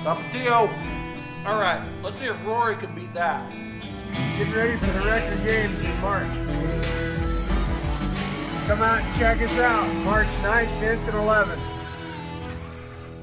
Tapatio. All right, let's see if Rory can beat that. Getting ready for the record games in March. Come out and check us out March 9th, 10th, and 11th.